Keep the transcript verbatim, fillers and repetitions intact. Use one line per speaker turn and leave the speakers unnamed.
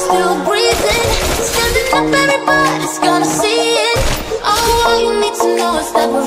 still breathing. Standing up, everybody's gonna see it. All you need to know is that we're